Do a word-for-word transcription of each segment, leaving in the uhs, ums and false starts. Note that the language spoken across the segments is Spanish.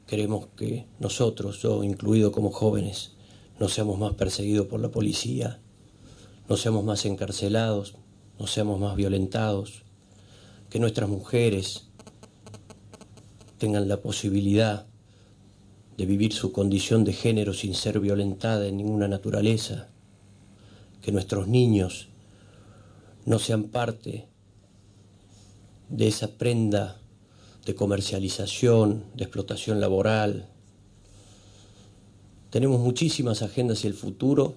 queremos que nosotros, yo incluido como jóvenes, no seamos más perseguidos por la policía, no seamos más encarcelados, no seamos más violentados, que nuestras mujeres tengan la posibilidad de vivir su condición de género sin ser violentada en ninguna naturaleza, que nuestros niños no sean parte de esa prenda de comercialización, de explotación laboral. Tenemos muchísimas agendas hacia el futuro,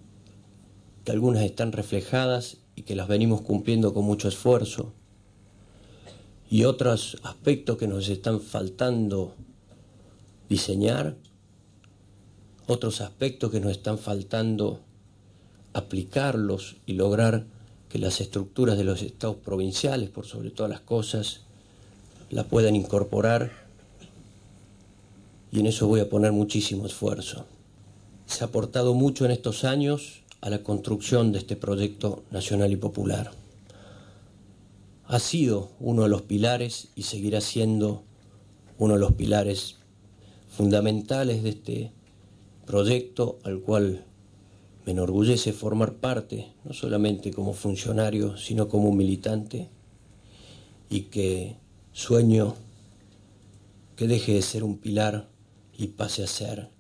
que algunas están reflejadas y que las venimos cumpliendo con mucho esfuerzo, y otros aspectos que nos están faltando diseñar, otros aspectos que nos están faltando aplicarlos y lograr que las estructuras de los estados provinciales, por sobre todas las cosas, la puedan incorporar, y en eso voy a poner muchísimo esfuerzo. Se ha aportado mucho en estos años a la construcción de este proyecto nacional y popular. Ha sido uno de los pilares y seguirá siendo uno de los pilares fundamentales de este proyecto, al cual me enorgullece formar parte, no solamente como funcionario, sino como un militante, y que sueño que deje de ser un pilar y pase a ser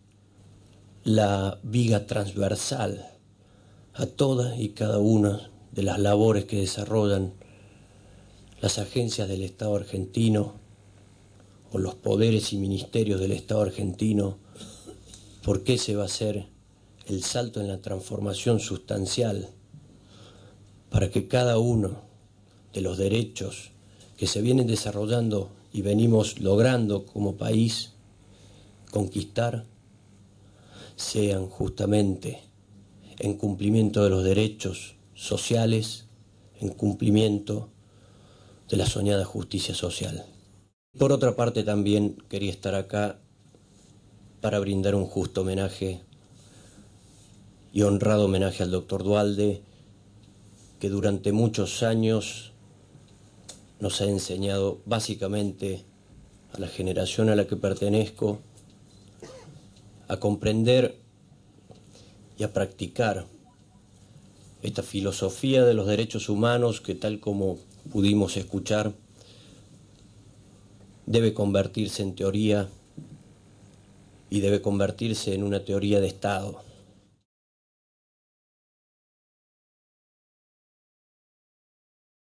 la viga transversal a todas y cada una de las labores que desarrollan las agencias del Estado argentino o los poderes y ministerios del Estado argentino, porque ese va a ser el salto en la transformación sustancial para que cada uno de los derechos que se vienen desarrollando y venimos logrando como país conquistar sean justamente en cumplimiento de los derechos sociales, en cumplimiento de la soñada justicia social. Por otra parte, también quería estar acá para brindar un justo homenaje y honrado homenaje al doctor Duhalde, que durante muchos años nos ha enseñado básicamente a la generación a la que pertenezco a comprender y a practicar esta filosofía de los derechos humanos que, tal como pudimos escuchar, debe convertirse en teoría y debe convertirse en una teoría de Estado.